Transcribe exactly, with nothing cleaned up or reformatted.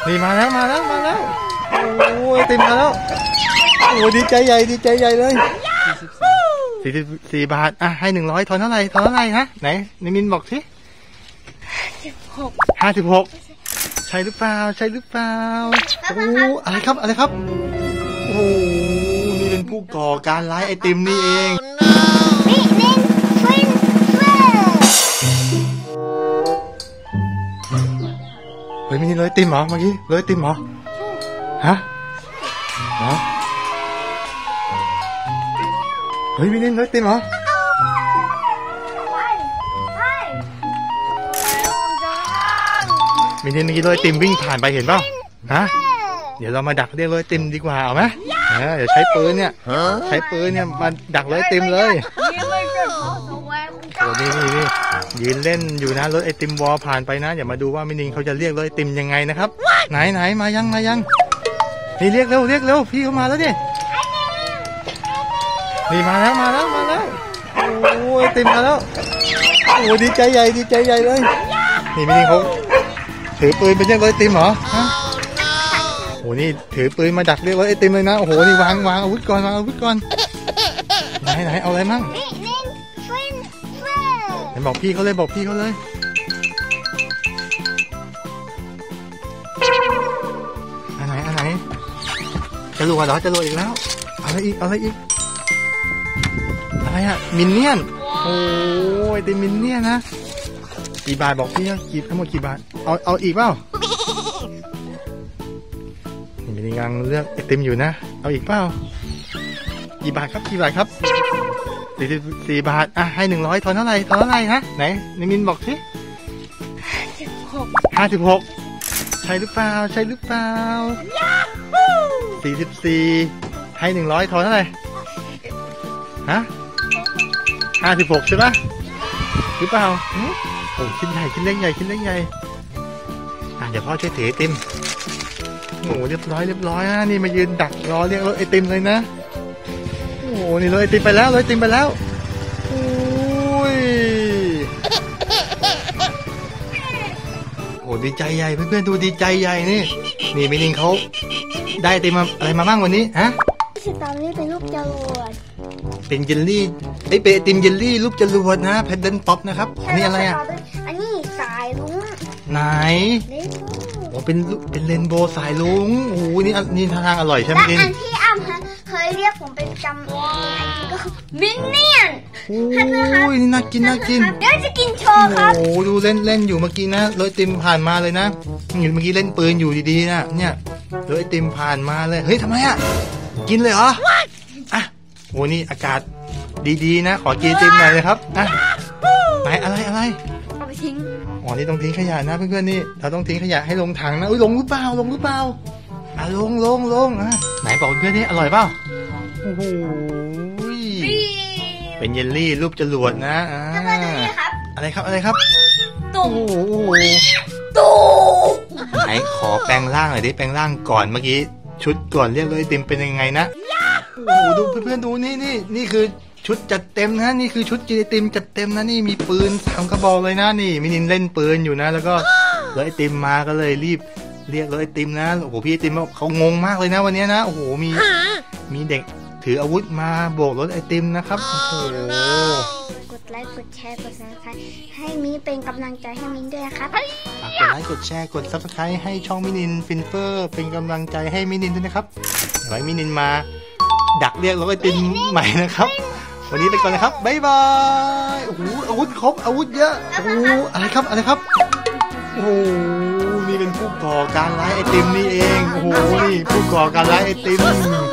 นี่มาแล้วมาแล้วมาแล้วโอ้ยติมมาแล้วโอ้ดีใจใหญ่ดีใจใหญ่เลยสี่สิบสี่บาทอ่ะให้หนึ่งร้อยทอนเท่าไหร่ทอนเท่าไหร่ฮะไหนนิมินบอกสิห้าสิบหกใช่หรือเปล่าใช่หรือเปล่าโอ้อะไรครับอะไรครับโอ้นี่เป็นผู้ก่อการร้ายไอติมนี่เองเฮ้ยมินิเลยติมเหรอเมื่อกี้เลยติมเหรอฮะเหรอเฮ้ยมินิเลยติมเหรอมินิเมื่อกี้เลยติมวิ่งผ่านไปเห็นเปล่าฮะเดี๋ยวเรามาดักเรียกเลยติมดีกว่าเอาไหมเดี๋ยวใช้ปืนเนี่ยใช้ปืนเนี่ยมาดักเลยติมเลยโอ้นี่นี่นี่ยืนเล่นอยู่นะรถไอติมวอลผ่านไปนะอย่ามาดูว่ามินิเขาจะเรียกรถไอติมยังไงนะครับไหนไหนมายังมายังนี่เรียกเร็วเรียกเร็วพี่เขามาแล้วดินี่มาแล้วมาแล้วมาแล้วโอ้ไอติมมาแล้วโอ้ดีใจใหญ่ดีใจใหญ่เลยนี่มินิเขาถือปืนเป็นเรียกรถไอติมเหรอฮะโอ้นี่ถือปืนมาดักเรียกรถไอติมเลยนะโอ้โหนี่วางวางอาวุธก่อนวางอาวุธก่อนไหนไหนเอาอะไรมั่งไหนบอกพี่เขาเลยบอกพี่เขาเลยอันไหนอันไหนจะรัวเหรอจะรัวอีกแล้วอะไรอีกอะไรอีกอะไรอะมินเนี่ยนโอ้ยติมมินเนี่ยนนะกี่บาทบอกพี่กี่ทั้งหมดกี่บาทเอาเอาอีกเปล่านี่มินกำลังเลือกไอติมอยู่นะเอาอีกเปล่ากี่บาทครับกี่บาทครับสี่สิบสี่บาทอ่ะให้หนึ่งร้อยทอนเท่าไหร่ทอนเท่าไหร่ฮะไหนนิมินบอกสิห้าสิบหกใช่หรือเปล่าใช่หรือเปล่าสี่สิบสี่ให้หนึ่งร้อยทอนเท่าไหร่ฮะห้าสิบหกใช่ปะหรือเปล่าโอ้ชิ้นใหญ่ชิ้นเล็กใหญ่ชิ้นเล็กใหญ่อ่ะเดี๋ยวพ่อช่วยถือไอติมโอ้เรียบร้อยเรียบร้อยนะนี่มายืนดักรอเรียกรถไอติมเลยนะโอ้นี่รถไอติมไปแล้วรถไอติมไปแล้วโอ้ยโอ้ดีใจใหญ่เพื่อนๆดูดีใจใหญ่นี่นี่มินิงเขาได้ไอติมอะไรมาบ้างวันนี้ฮะสตรอเบอรี่เป็นรูปจรวดเป็นเยลลี่ไอเป็นไอติมเยลลี่รูปจรวดนะแพดเดิลป๊อปนะครับอันนี้อะไรอ่ะอันนี้สายลุงไหนโอ้เป็นเป็นเรนโบว์สายลุงโอ้โหนี่นี่ทางอร่อยใช่ไหมกินและอันที่อ้ำเคยเรียกผมเป็นจำก็คือมินเนี่ยนโอ้ยนี่น่ากินน่ากินเดี๋ยวจะกินโชว์ครับโอ้ดูเล่นเล่นอยู่เมื่อกี้นะรถไอติมผ่านมาเลยนะเมื่อกี้เล่นปืนอยู่ดีๆนะเนี่ยรถไอติมผ่านมาเลยเฮ้ยทำไมอ่ะกินเลยเหรออ่ะโอ้นี่อากาศดีๆนะขอกินไอติมหน่อยเลยครับอ่ะไหนอะไรอะไรเอาไปทิ้งอ๋อนี่ต้องทิ้งขยะนะเพื่อนๆนี่เราต้องทิ้งขยะให้ลงถังนะอุ้ยลงหรือเปล่าลงหรือเปล่าอ่ะลงลงลงอ่ะไหนบอกเพื่อนนี่อร่อยเปล่าโอ้โหเป็นเยลลี่รูปจรวดนะอ่าอะไรครับอะไรครับตุ๊ตุ๊ไหนขอแปลงร่างหน่อยดิแปลงร่างก่อนเมื่อกี้ชุดก่อนเรียกเลยติมเป็นยังไงนะโอ้โหดูเพื่อนๆดูนี่นี่นี่คือชุดจัดเต็มนะนี่คือชุดจีติมจัดเต็มนะนี่มีปืนสามกระบอกเลยนะนี่มินินเล่นปืนอยู่นะแล้วก็เลยไอติมมาก็เลยรีบเรียกเลยไอติมนะโอ้โหพี่ไอติมเขางงมากเลยนะวันนี้นะโอ้โหมีมีเด็กถืออาวุธมาโบกรถไอติมนะครับโอ้โหกดไลค์กดแชร์กดซับสไครต์ให้มินเป็นกำลังใจให้มินด้วยครับฝากกดไลค์กดแชร์กดซับสไครต์ให้ช่องมินินฟินเฟอร์เป็นกำลังใจให้มินินด้วยนะครับไว้มินินมาดักเรียกรถไอติมใหม่นะครับวันนี้ไปก่อนนะครับบ๊ายบายโอ้โหอาวุธครบอาวุธเยอะโอ้โหอะไรครับอะไรครับโอ้โหนี่เป็นผู้ก่อการร้ายไอติมนี่เองโอ้โหนี่ผู้ก่อการร้ายไอติม